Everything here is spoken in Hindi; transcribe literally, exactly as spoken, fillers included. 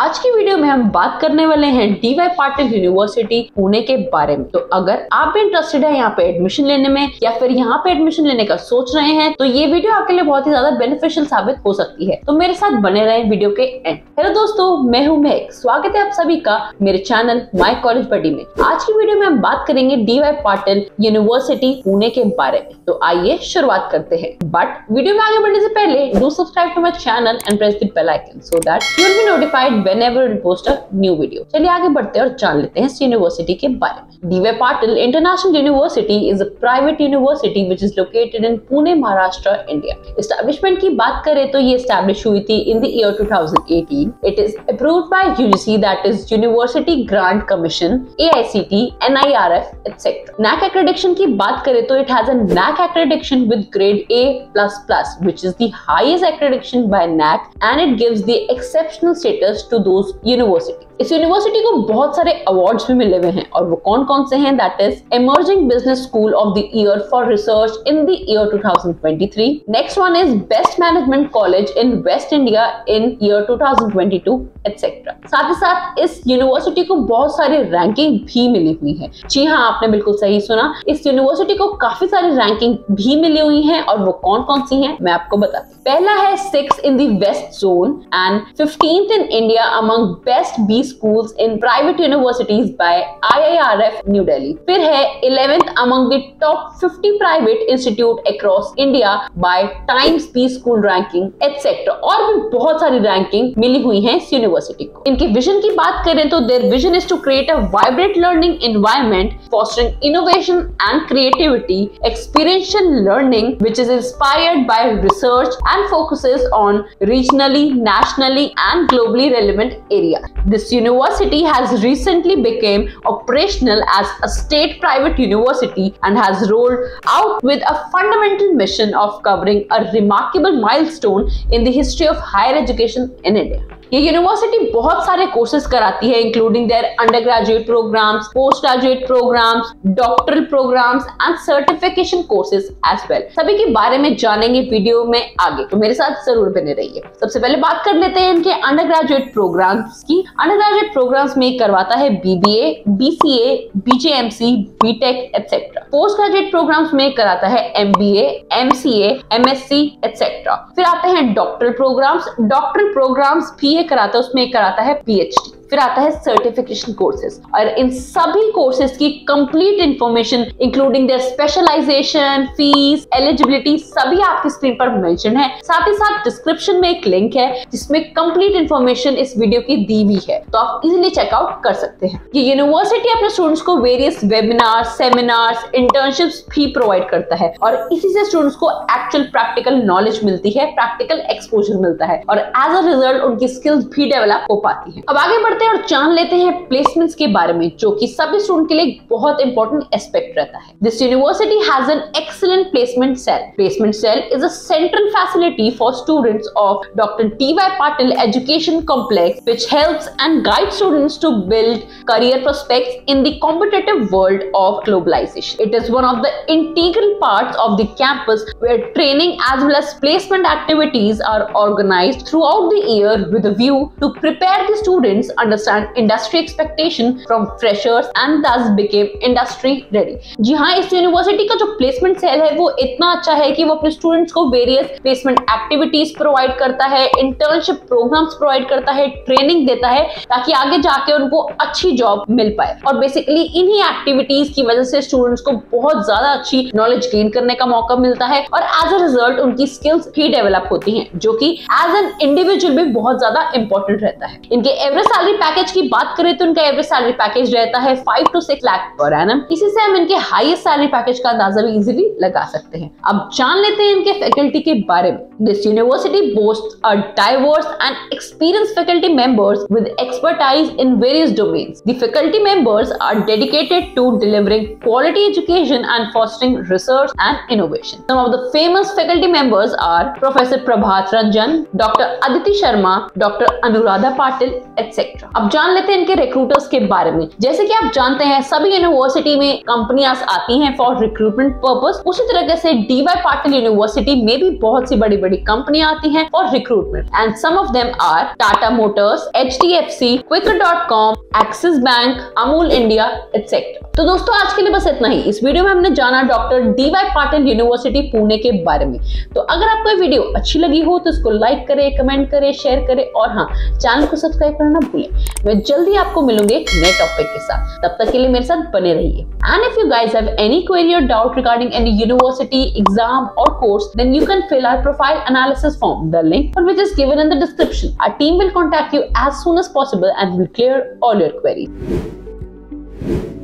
आज की वीडियो में हम बात करने वाले हैं D Y Patil university Pune के बारे में। तो अगर आप भी इंटरेस्टेड है यहाँ पे एडमिशन लेने में या फिर यहाँ पे एडमिशन लेने का सोच रहे हैं तो ये वीडियो आपके लिए बहुत ही ज्यादा बेनिफिशियल साबित हो सकती है। तो मेरे साथ बने रहे वीडियो के एंड। हेलो दोस्तों, मैं हूँ महक। स्वागत है आप सभी का मेरे चैनल माय कॉलेज बडी में। आज की वीडियो में हम बात करेंगे D Y Patil university Pune के बारे में। तो आइए शुरुआत करते हैं। बट वीडियो में आगे बढ़ने से पहले do subscribe to my channel and press the bell icon so that you will be notified whenever we post a new video। चलिए आगे बढ़ते हैं और जान लेते हैं इस यूनिवर्सिटी के बारे में। D Y Patil international university is a private university which is located in Pune, Maharashtra, India. Establishment की बात करें तो ये एस्टैब्लिश हुई थी in the year two thousand eighteen. It is approved by U G C, that is university grant commission, A I C T, N I R F etcetera. NAAC accreditation की बात करें तो it has a NAAC accreditation with grade A plus plus which is the highest accreditation by N A C and it gives the exceptional status to those university। इस यूनिवर्सिटी को बहुत सारे अवार्ड्स भी मिले हुए हैं और वो कौन कौन से हैं? That is emerging business school of the year for research in the year two thousand twenty three. Next one is best management college in west India in year two thousand twenty two etcetera. साथ ही साथ इस यूनिवर्सिटी को बहुत सारी रैंकिंग भी मिली हुई है। जी हाँ, आपने बिल्कुल सही सुना, इस यूनिवर्सिटी को काफी सारी रैंकिंग भी मिली हुई है और वो कौन कौन सी हैं मैं आपको बताती हूँ। पहला है six in the west zone and fifteenth in India among best B schools in private universities by I I R F New Delhi। फिर है eleventh among the top fifty private institute across India by Times B School ranking etcetera. और भी बहुत सारी रैंकिंग मिली हुई है इस यूनिवर्सिटी को। इनके विजन की बात करें तो their vision is to create a vibrant learning environment fostering innovation and creativity, experiential learning which is inspired by research and focuses on regionally, nationally and globally relevant areas। This university has recently become operational as a state private university and has rolled out with a fundamental mission of covering a remarkable milestone in the history of higher education in India। ये यूनिवर्सिटी बहुत सारे कोर्सेज कराती है including their undergraduate programmes, postgraduate programmes, doctoral programmes and certification courses as well. सभी के बारे में जानेंगे वीडियो में आगे, तो मेरे साथ जरूर बने रहिए। सबसे पहले बात कर लेते हैं इनके अंडर ग्रेजुएट प्रोग्राम्स की। अंडर ग्रेजुएट प्रोग्राम्स में करवाता है B B A, B C A, B J M C, B tech etcetera. Postgraduate programmes में कराता है M B A, M C A, M S C etcetera. फिर आते हैं डॉक्टरल प्रोग्राम्स। डॉक्टरल प्रोग्राम्स भी कराता है, उसमें कराता है पी एच डी। फिर आता है सर्टिफिकेशन कोर्सेज और इन सभी कोर्सेज की complete information including their specialisation, fees, eligibility सभी आपकी स्क्रीन पर मेंशन है। साथ ही साथ डिस्क्रिप्शन में एक लिंक है जिसमें कंप्लीट इंफॉर्मेशन इस वीडियो की दी हुई है, तो आप इजीली चेकआउट कर सकते हैं। ये यूनिवर्सिटी अपने स्टूडेंट्स को वेरियस वेबिनार, सेमिनार्स, इंटर्नशिप्स भी प्रोवाइड करता है और इसी से स्टूडेंट्स को एक्चुअल प्रैक्टिकल नॉलेज मिलती है, प्रैक्टिकल एक्सपोजर मिलता है और एज अ रिजल्ट उनकी स्किल्स भी डेवलप हो पाती है। अब आगे बढ़ते और जान लेते हैं प्लेसमेंट्स के बारे में, जो कि सभी स्टूडेंट के लिए बहुत इंपॉर्टेंट एस्पेक्ट रहता है। This university has an excellent placement cell. Placement cell is a central facility for students of doctor D Y Patil education complex which helps and guides students to build career prospects in the competitive world of globalisation. It is one of the integral parts of the campus where training as well as placement activities are organised throughout the year with a view to prepare the students understand industry expectation from freshers and thus became industry ready। जी हाँ, इस यूनिवर्सिटी का जो प्लेसमेंट सेल है वो इतना अच्छा है कि वो अपने स्टूडेंट्स को वेरियस प्लेसमेंट एक्टिविटीज प्रोवाइड करता है, इंटर्नशिप प्रोग्राम्स प्रोवाइड करता है, ट्रेनिंग देता है ताकि आगे जाके उनको अच्छी जॉब मिल पाए। और बेसिकली इन्हीं एक्टिविटीज की वजह से स्टूडेंट्स को बहुत ज्यादा अच्छी नॉलेज गेन करने का मौका मिलता है और एज अ रिजल्ट उनकी स्किल्स भी डेवलप होती हैं, जो कि एज एन इंडिविजुअल भी बहुत ज्यादा इंपॉर्टेंट रहता है। इनके एवरेज सैलरी पैकेज की बात करें तो इनका एवरेज सैलरी पैकेज रहता है five to six lakh per annum. इसी से हम इनके हाईएस्ट सैलरी पैकेज का अंदाजा भी इजीली लगा सकते हैं। अब जान लेते हैं इनके फैकल्टी के बारे में। This university boasts a diverse and experienced faculty members with expertise in various domains. The faculty members are dedicated to delivering quality education and fostering research and innovation. Some of the famous faculty members are Professor Prabhat Ranjan, Doctor Aditi Sharma, Doctor Anuradha Patil, et cetera. अब जान लेते हैं इनके रिक्रूटर्स के बारे में। जैसे कि आप जानते हैं सभी यूनिवर्सिटी में कंपनियां आती हैं फॉर रिक्रूटमेंट पर्पस, उसी तरीके से डीवाई पाटिल यूनिवर्सिटी में भी बहुत सी बड़ी बड़ी कंपनियां आती हैं for recruitment and some of them are Tata motors, H D F C, Quikr dot com, Axis bank, Amul India etcetera. तो दोस्तों आज के लिए बस इतना ही। इस वीडियो में हमने जाना doctor D Y Patil university Pune के बारे में। तो अगर आपको ये वीडियो अच्छी लगी हो तो इसको लाइक करें, कमेंट करें, शेयर करें और हाँ, चैनल को सब्सक्राइब करना ना भूलें। मैं जल्दी आपको मिलूंगी एक नए टॉपिक के साथ, तब तक के लिए मेरे साथ बने रहिए। And if you guys have any query or doubt regarding any university exam or course, then you can fill our profile analysis form, the link for which is given in the description. Our team will contact you as soon as possible and will clear all your queries.